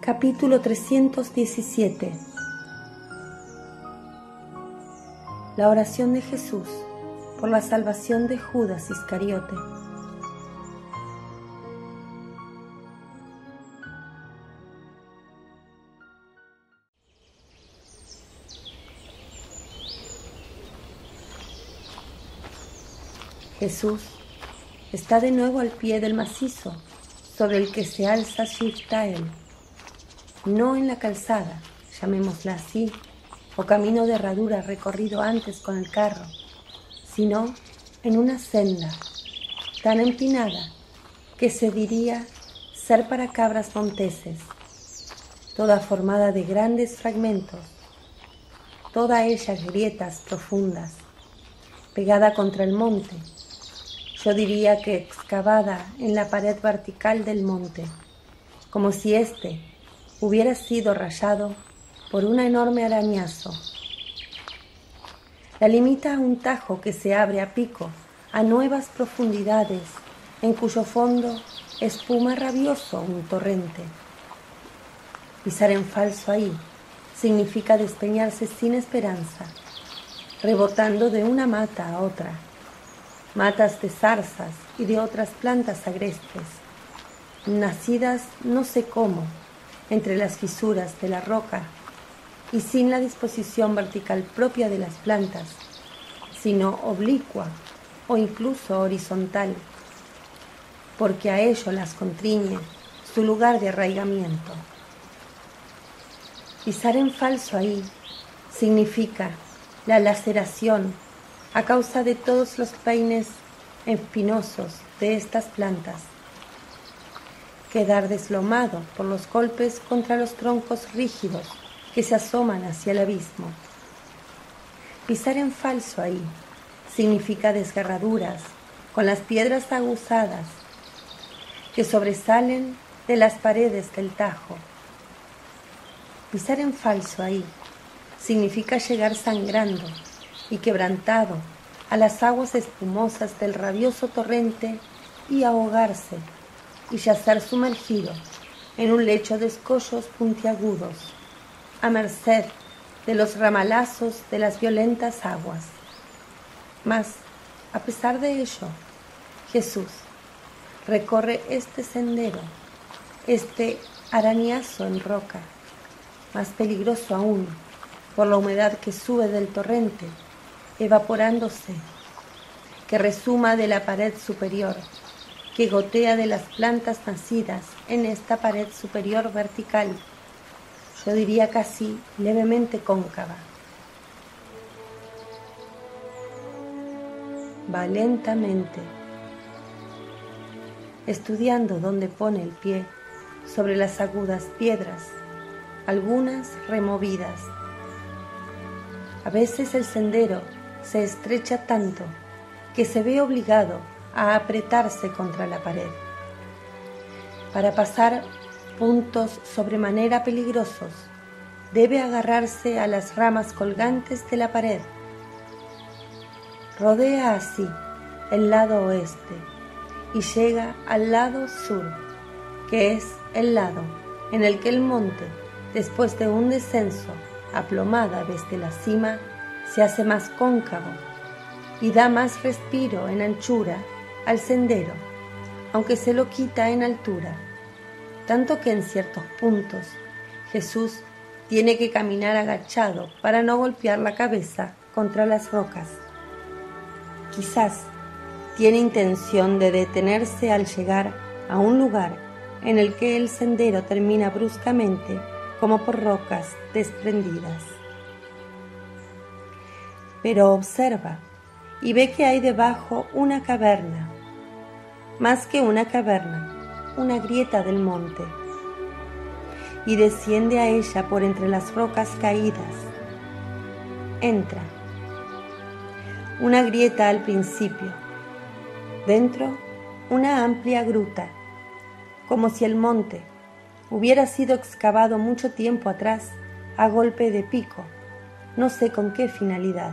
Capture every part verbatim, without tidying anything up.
Capítulo trescientos diecisiete. La oración de Jesús por la salvación de Judas Iscariote. Jesús está de nuevo al pie del macizo sobre el que se alza Shiftael, no en la calzada, llamémosla así, o camino de herradura recorrido antes con el carro, sino en una senda tan empinada que se diría ser para cabras monteses, toda formada de grandes fragmentos, toda ella grietas profundas, pegada contra el monte, yo diría que excavada en la pared vertical del monte, como si éste hubiera sido rayado por un enorme arañazo. La limita a un tajo que se abre a pico a nuevas profundidades, en cuyo fondo espuma rabioso un torrente. Pisar en falso ahí significa despeñarse sin esperanza, rebotando de una mata a otra, matas de zarzas y de otras plantas agrestes, nacidas no sé cómo, entre las fisuras de la roca y sin la disposición vertical propia de las plantas, sino oblicua o incluso horizontal, porque a ello las contriñe su lugar de arraigamiento. Pisar en falso ahí significa la laceración a causa de todos los peines espinosos de estas plantas, quedar deslomado por los golpes contra los troncos rígidos que se asoman hacia el abismo. Pisar en falso ahí significa desgarraduras con las piedras aguzadas que sobresalen de las paredes del tajo. Pisar en falso ahí significa llegar sangrando y quebrantado a las aguas espumosas del rabioso torrente y ahogarse y yacer sumergido en un lecho de escollos puntiagudos, a merced de los ramalazos de las violentas aguas. Mas, a pesar de ello, Jesús recorre este sendero, este arañazo en roca, más peligroso aún por la humedad que sube del torrente, evaporándose, que resuma de la pared superior, que gotea de las plantas nacidas en esta pared superior vertical, yo diría casi levemente cóncava. Va lentamente, estudiando dónde pone el pie sobre las agudas piedras, algunas removidas. A veces el sendero se estrecha tanto que se ve obligado a apretarse contra la pared. Para pasar puntos sobremanera peligrosos, debe agarrarse a las ramas colgantes de la pared. Rodea así el lado oeste y llega al lado sur, que es el lado en el que el monte, después de un descenso aplomada desde la cima, se hace más cóncavo y da más respiro en anchura al sendero, aunque se lo quita en altura, tanto que en ciertos puntos Jesús tiene que caminar agachado para no golpear la cabeza contra las rocas. Quizás tiene intención de detenerse al llegar a un lugar en el que el sendero termina bruscamente como por rocas desprendidas. Pero observa y ve que hay debajo una caverna, más que una caverna, una grieta del monte, y desciende a ella por entre las rocas caídas. Entra. Una grieta al principio, dentro una amplia gruta, como si el monte hubiera sido excavado mucho tiempo atrás a golpe de pico, no sé con qué finalidad.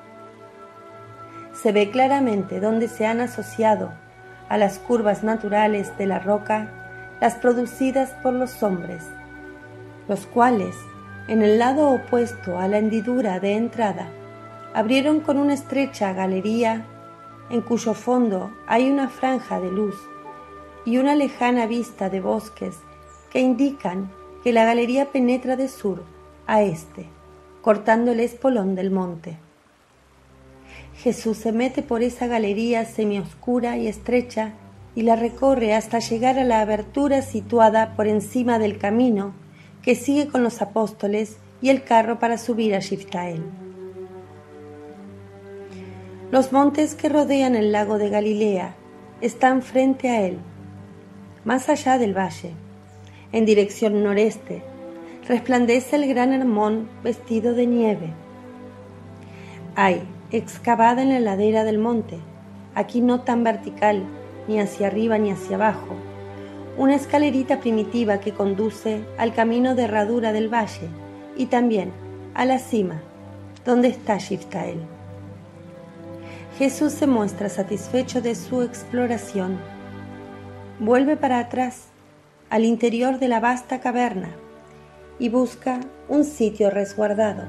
Se ve claramente dónde se han asociado a las curvas naturales de la roca las producidas por los hombres, los cuales, en el lado opuesto a la hendidura de entrada, abrieron con una estrecha galería en cuyo fondo hay una franja de luz y una lejana vista de bosques que indican que la galería penetra de sur a este, cortando el espolón del monte. Jesús se mete por esa galería semioscura y estrecha y la recorre hasta llegar a la abertura situada por encima del camino que sigue con los apóstoles y el carro para subir a Giftael. Los montes que rodean el lago de Galilea están frente a él, más allá del valle, en dirección noreste, resplandece el gran Hermón vestido de nieve. Hay, excavada en la ladera del monte, aquí no tan vertical, ni hacia arriba ni hacia abajo, una escalerita primitiva que conduce al camino de herradura del valle y también a la cima, donde está Giftael. Jesús se muestra satisfecho de su exploración. Vuelve para atrás, al interior de la vasta caverna, y busca un sitio resguardado.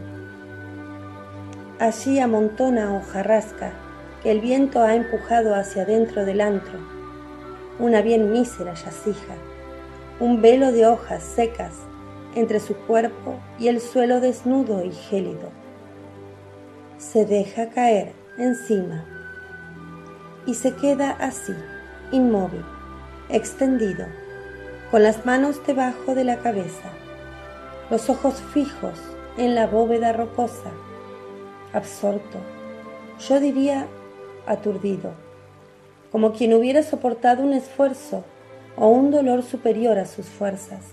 Allí amontona hojarasca que el viento ha empujado hacia dentro del antro, una bien mísera yacija, un velo de hojas secas entre su cuerpo y el suelo desnudo y gélido. Se deja caer encima y se queda así, inmóvil, extendido, con las manos debajo de la cabeza, los ojos fijos en la bóveda rocosa, absorto, yo diría aturdido, como quien hubiera soportado un esfuerzo o un dolor superior a sus fuerzas.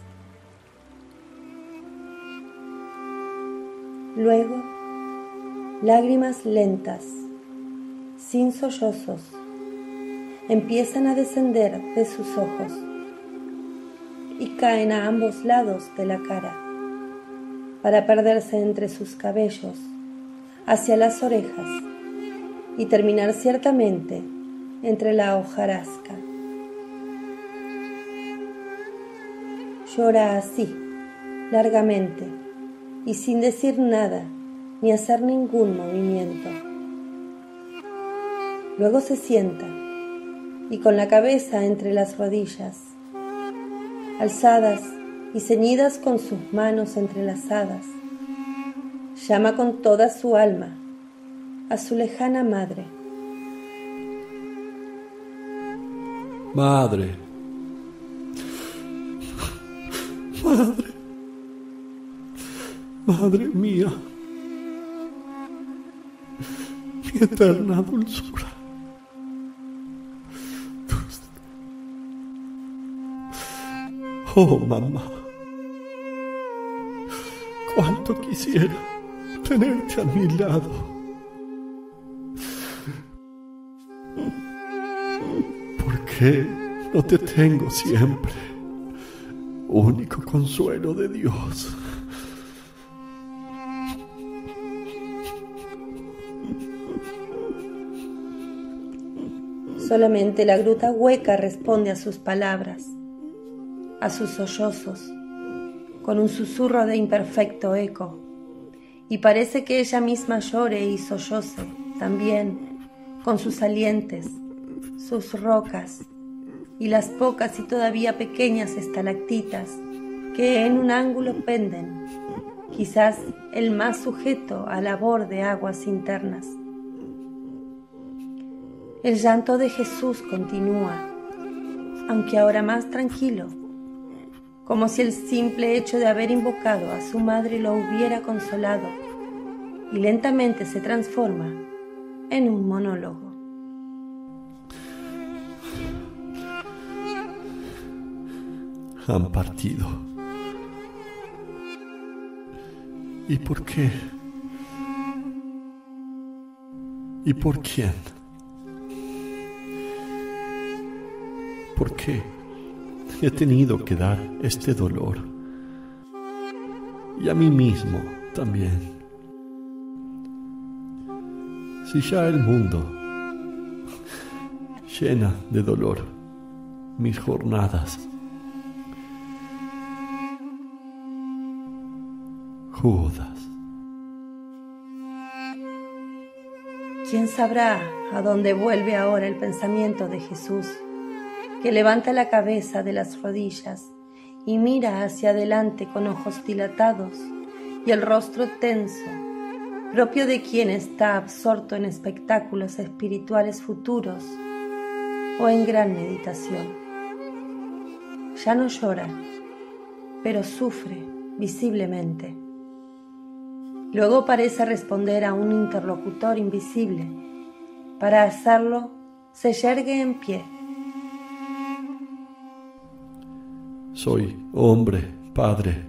Luego, lágrimas lentas, sin sollozos, empiezan a descender de sus ojos y caen a ambos lados de la cara, para perderse entre sus cabellos, hacia las orejas, y terminar ciertamente entre la hojarasca. Llora así, largamente, y sin decir nada, ni hacer ningún movimiento. Luego se sienta, y con la cabeza entre las rodillas, alzadas y ceñidas con sus manos entrelazadas, llama con toda su alma a su lejana madre. Madre, madre, madre mía, mi eterna dulzura. Oh, mamá, cuánto quisiera tenerte a mi lado. ¿Por qué no te tengo siempre? Único consuelo de Dios. Solamente la gruta hueca responde a sus palabras, a sus sollozos, con un susurro de imperfecto eco, y parece que ella misma llore y solloce también con sus salientes, sus rocas y las pocas y todavía pequeñas estalactitas que en un ángulo penden, quizás el más sujeto a labor de aguas internas. El llanto de Jesús continúa, aunque ahora más tranquilo, como si el simple hecho de haber invocado a su madre lo hubiera consolado, y lentamente se transforma en un monólogo. Han partido. ¿Y por qué? ¿Y por quién? ¿Por qué he tenido que dar este dolor? Y a mí mismo también. Si ya el mundo llena de dolor mis jornadas, Judas. ¿Quién sabrá a dónde vuelve ahora el pensamiento de Jesús, que levanta la cabeza de las rodillas y mira hacia adelante con ojos dilatados y el rostro tenso, propio de quien está absorto en espectáculos espirituales futuros o en gran meditación? Ya no llora, pero sufre visiblemente. Luego parece responder a un interlocutor invisible. Para hacerlo, se yergue en pie. Soy hombre, Padre.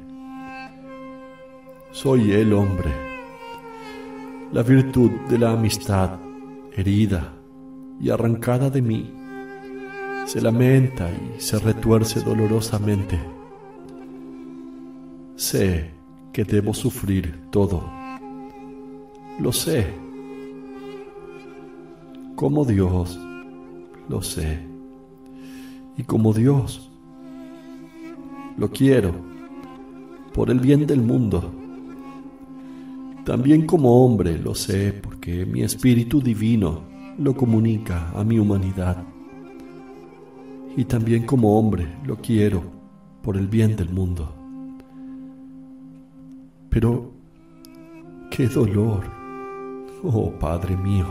Soy el hombre. La virtud de la amistad, herida y arrancada de mí, se lamenta y se retuerce dolorosamente. Sé que debo sufrir todo. Lo sé. Como Dios, lo sé. Y como Dios, lo quiero, por el bien del mundo. También como hombre lo sé, porque mi espíritu divino lo comunica a mi humanidad. Y también como hombre lo quiero, por el bien del mundo. Pero, ¡qué dolor! Oh, Padre mío,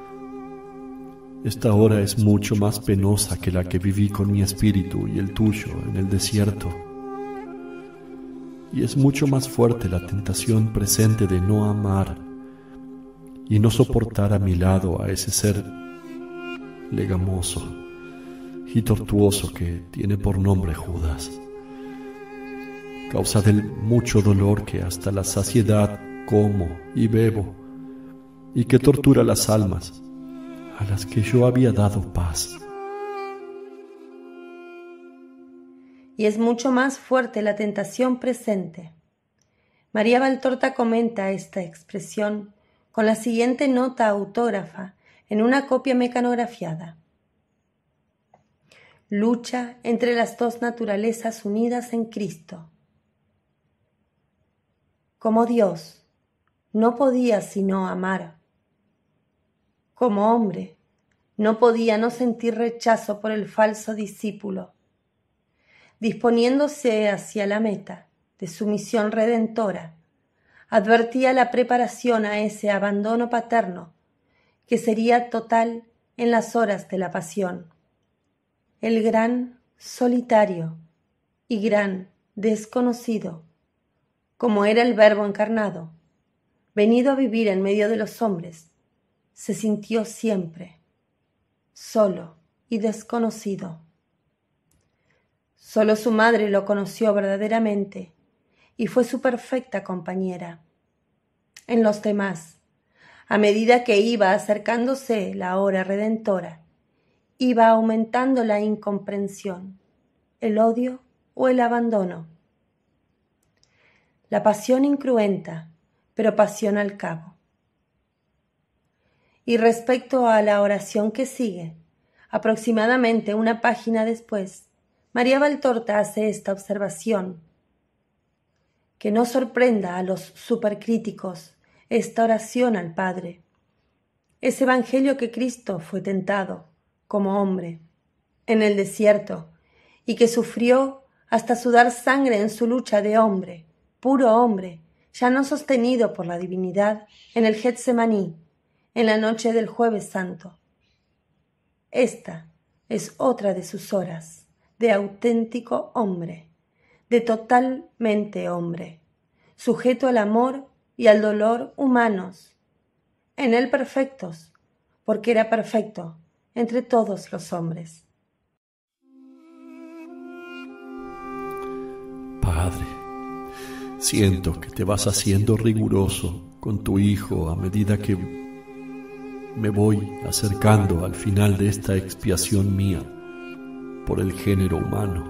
esta hora es mucho más penosa que la que viví con mi espíritu y el tuyo en el desierto. Y es mucho más fuerte la tentación presente de no amar y no soportar a mi lado a ese ser legamoso y tortuoso que tiene por nombre Judas. Causa del mucho dolor que hasta la saciedad como y bebo, y que tortura las almas a las que yo había dado paz. Y es mucho más fuerte la tentación presente. María Valtorta comenta esta expresión con la siguiente nota autógrafa en una copia mecanografiada. Lucha entre las dos naturalezas unidas en Cristo. Como Dios, no podía sino amar. Como hombre, no podía no sentir rechazo por el falso discípulo. Disponiéndose hacia la meta de su misión redentora, advertía la preparación a ese abandono paterno que sería total en las horas de la pasión. El gran solitario y gran desconocido, como era el Verbo encarnado, venido a vivir en medio de los hombres, se sintió siempre solo y desconocido. Solo su madre lo conoció verdaderamente y fue su perfecta compañera. En los demás, a medida que iba acercándose la hora redentora, iba aumentando la incomprensión, el odio o el abandono. La pasión incruenta, pero pasión al cabo. Y respecto a la oración que sigue, aproximadamente una página después, María Valtorta hace esta observación: que no sorprenda a los supercríticos esta oración al Padre. Ese evangelio que Cristo fue tentado, como hombre, en el desierto, y que sufrió hasta sudar sangre en su lucha de hombre, puro hombre, ya no sostenido por la divinidad, en el Getsemaní, en la noche del Jueves Santo. Esta es otra de sus horas de auténtico hombre, de totalmente hombre, sujeto al amor y al dolor humanos, en él perfectos, porque era perfecto entre todos los hombres. Padre, siento que te vas haciendo riguroso con tu Hijo a medida que me voy acercando al final de esta expiación mía por el género humano.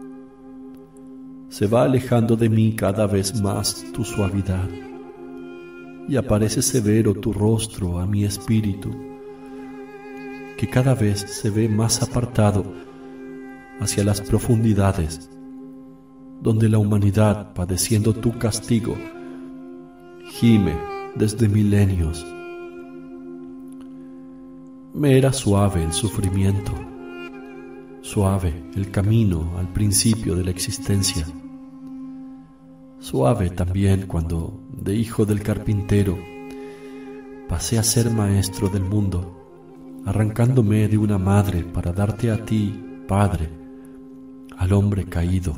Se va alejando de mí cada vez más tu suavidad y aparece severo tu rostro a mi espíritu, que cada vez se ve más apartado hacia las profundidades, donde la humanidad, padeciendo tu castigo, gime desde milenios. Me era suave el sufrimiento, suave el camino al principio de la existencia, suave también cuando, de hijo del carpintero, pasé a ser maestro del mundo, arrancándome de una madre para darte a ti, Padre, al hombre caído.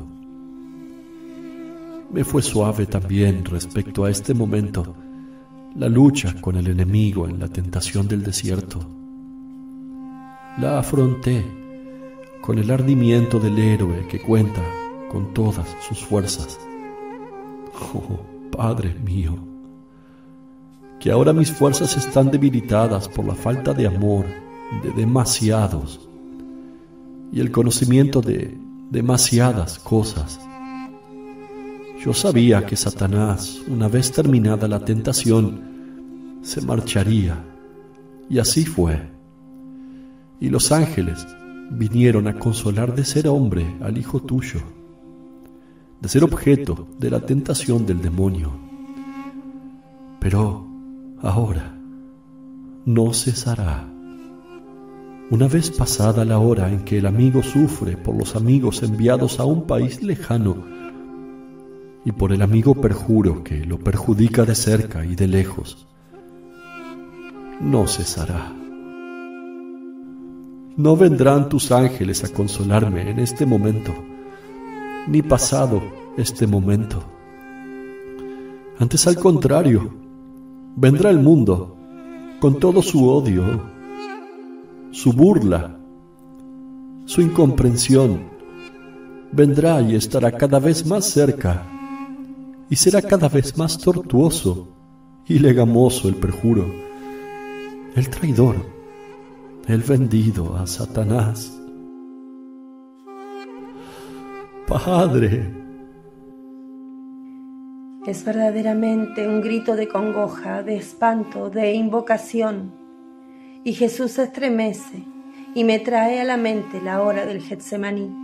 Me fue suave también respecto a este momento la lucha con el enemigo en la tentación del desierto. La afronté con el ardimiento del héroe que cuenta con todas sus fuerzas. Oh, Padre mío, que ahora mis fuerzas están debilitadas por la falta de amor de demasiados y el conocimiento de demasiadas cosas. Yo sabía que Satanás, una vez terminada la tentación, se marcharía, y así fue. Y los ángeles vinieron a consolar de ser hombre al hijo tuyo, de ser objeto de la tentación del demonio. Pero ahora no cesará. Una vez pasada la hora en que el amigo sufre por los amigos enviados a un país lejano y por el amigo perjuro que lo perjudica de cerca y de lejos, no cesará. No vendrán tus ángeles a consolarme en este momento, ni pasado este momento. Antes, al contrario, vendrá el mundo con todo su odio, su burla, su incomprensión. Vendrá y estará cada vez más cerca, y será cada vez más tortuoso y legamoso el perjuro, el traidor, el vendido a Satanás. Padre. Es verdaderamente un grito de congoja, de espanto, de invocación, y Jesús se estremece y me trae a la mente la hora del Getsemaní.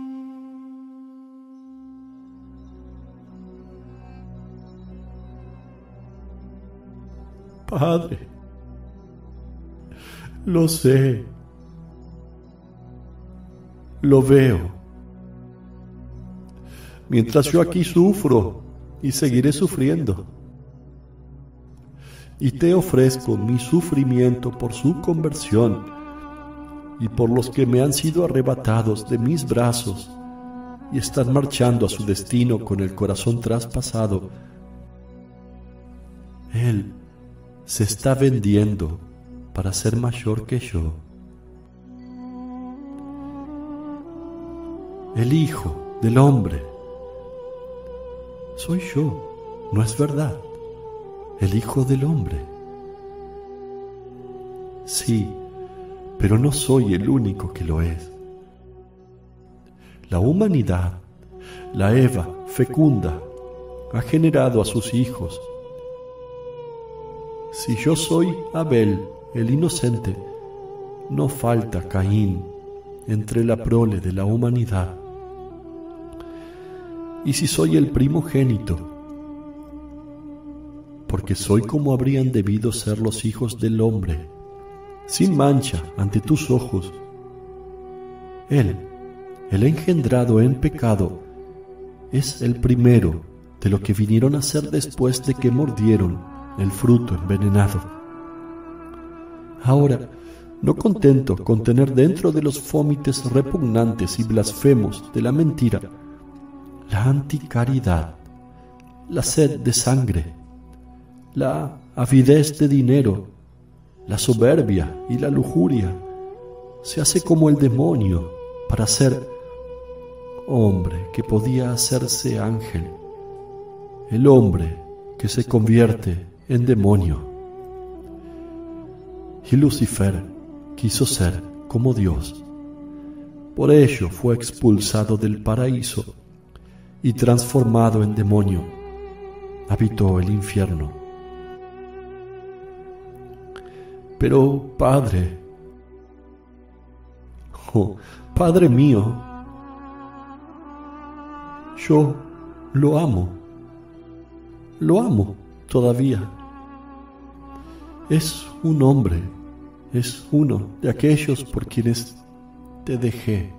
Padre, lo sé, lo veo. Mientras yo aquí sufro y seguiré sufriendo, y te ofrezco mi sufrimiento por su conversión y por los que me han sido arrebatados de mis brazos y están marchando a su destino con el corazón traspasado. Él se está vendiendo para ser mayor que yo. El Hijo del Hombre soy yo, ¿no es verdad? El Hijo del Hombre. Sí, pero no soy el único que lo es. La humanidad, la Eva fecunda, ha generado a sus hijos. Si yo soy Abel, el inocente, no falta Caín entre la prole de la humanidad. Y si soy el primogénito, porque soy como habrían debido ser los hijos del hombre, sin mancha ante tus ojos, Él, el engendrado en pecado, es el primero de lo que vinieron a ser después de que mordieron el fruto envenenado. Ahora, no contento con tener dentro de los fómites repugnantes y blasfemos de la mentira la anticaridad, la sed de sangre, la avidez de dinero, la soberbia y la lujuria, se hace como el demonio para ser hombre que podía hacerse ángel, el hombre que se convierte en demonio. Y Lucifer quiso ser como Dios. Por ello fue expulsado del paraíso y transformado en demonio, habitó el infierno. Pero, Padre, oh, Padre mío, yo lo amo, lo amo todavía. Es un hombre, es uno de aquellos por quienes te dejé.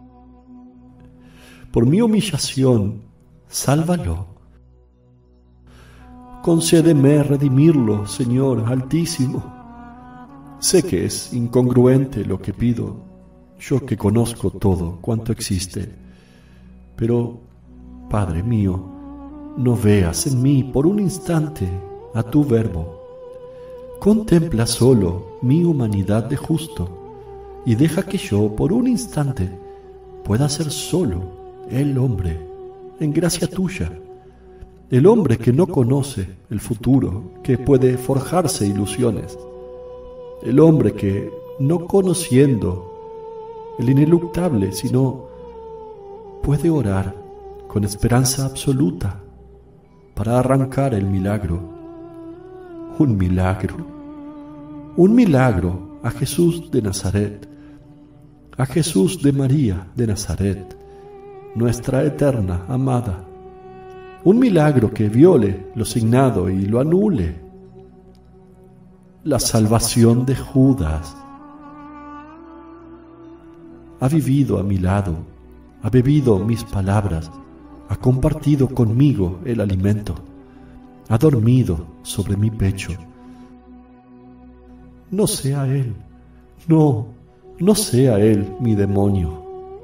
Por mi humillación, sálvalo. Concédeme redimirlo, Señor Altísimo. Sé que es incongruente lo que pido, yo que conozco todo cuanto existe, pero, Padre mío, no veas en mí por un instante a tu Verbo. Contempla solo mi humanidad de justo y deja que yo por un instante pueda ser solo el hombre en gracia tuya, el hombre que no conoce el futuro, que puede forjarse ilusiones, el hombre que, no conociendo el ineluctable, sino puede orar con esperanza absoluta para arrancar el milagro, un milagro, un milagro a Jesús de Nazaret, a Jesús de María de Nazaret, nuestra eterna amada, un milagro que viole lo signado y lo anule, la salvación de Judas. Ha vivido a mi lado, ha bebido mis palabras, ha compartido conmigo el alimento, ha dormido sobre mi pecho. No sea él, no, no sea él mi demonio.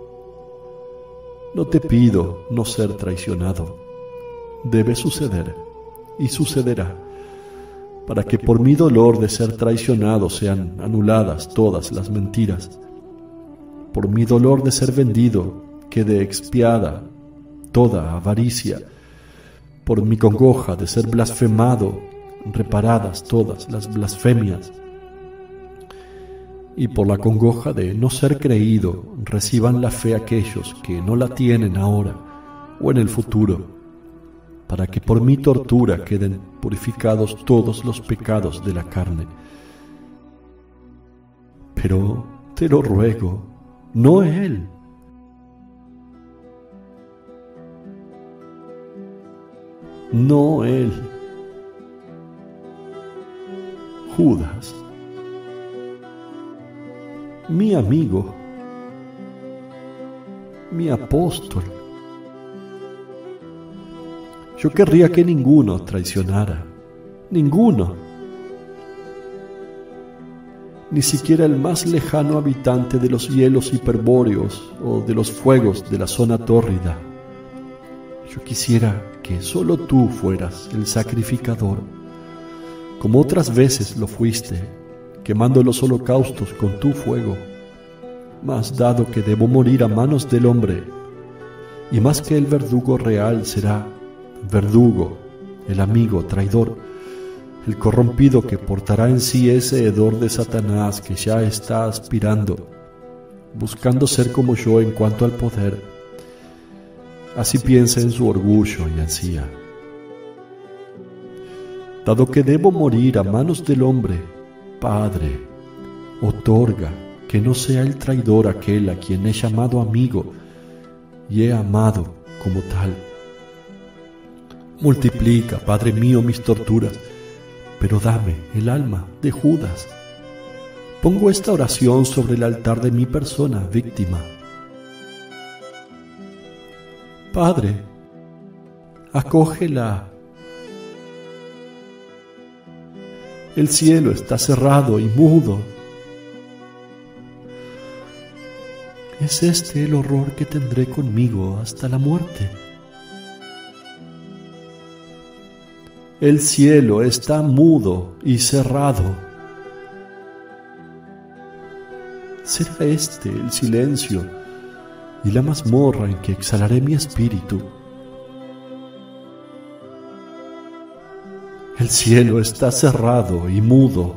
No te pido no ser traicionado. Debe suceder y sucederá, para que por mi dolor de ser traicionado sean anuladas todas las mentiras. Por mi dolor de ser vendido quede expiada toda avaricia. Por mi congoja de ser blasfemado, reparadas todas las blasfemias. Y por la congoja de no ser creído, reciban la fe aquellos que no la tienen ahora o en el futuro, para que por mi tortura queden purificados todos los pecados de la carne. Pero te lo ruego, no él. No él. Judas, mi amigo, mi apóstol. Yo querría que ninguno traicionara, ninguno, ni siquiera el más lejano habitante de los hielos hiperbóreos o de los fuegos de la zona tórrida. Yo quisiera que solo tú fueras el sacrificador, como otras veces lo fuiste, quemando los holocaustos con tu fuego. Mas dado que debo morir a manos del hombre, y más que el verdugo real será verdugo, el amigo traidor, el corrompido que portará en sí ese hedor de Satanás que ya está aspirando, buscando ser como yo en cuanto al poder. Así piensa en su orgullo y ansía. Dado que debo morir a manos del hombre, Padre, otorga que no sea el traidor aquel a quien he llamado amigo y he amado como tal. Multiplica, Padre mío, mis torturas, pero dame el alma de Judas. Pongo esta oración sobre el altar de mi persona víctima. Padre, acógela. El cielo está cerrado y mudo. Es este el horror que tendré conmigo hasta la muerte. El cielo está mudo y cerrado. ¿Será este el silencio y la mazmorra en que exhalaré mi espíritu? El cielo está cerrado y mudo.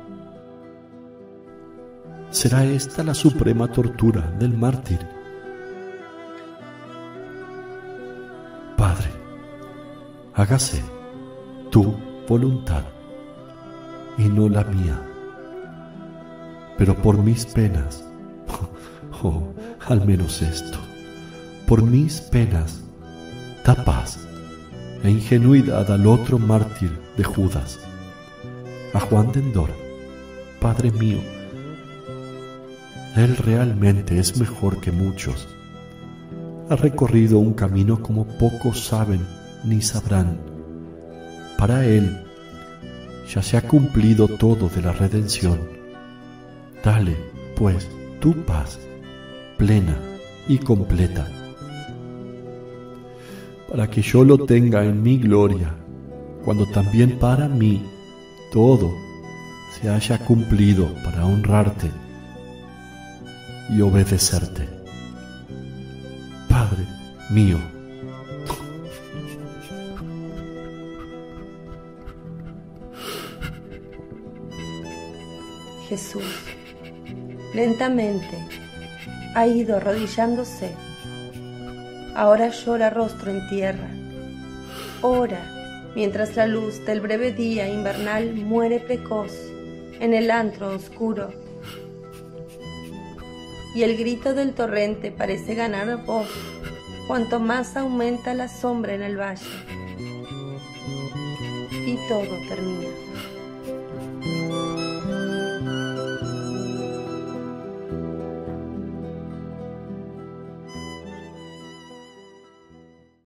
¿Será esta la suprema tortura del mártir? Padre, hágase tu voluntad y no la mía. Pero por mis penas, oh, al menos esto, por mis penas, da paz e ingenuidad al otro mártir de Judas, a Juan de Endora, Padre mío. Él realmente es mejor que muchos. Ha recorrido un camino como pocos saben ni sabrán. Para Él ya se ha cumplido todo de la redención. Dale, pues, tu paz, plena y completa, para que yo lo tenga en mi gloria, cuando también para mí todo se haya cumplido para honrarte y obedecerte. Padre mío. Jesús, lentamente, ha ido arrodillándose. Ahora llora rostro en tierra. Ora mientras la luz del breve día invernal muere precoz en el antro oscuro. Y el grito del torrente parece ganar voz cuanto más aumenta la sombra en el valle. Y todo termina.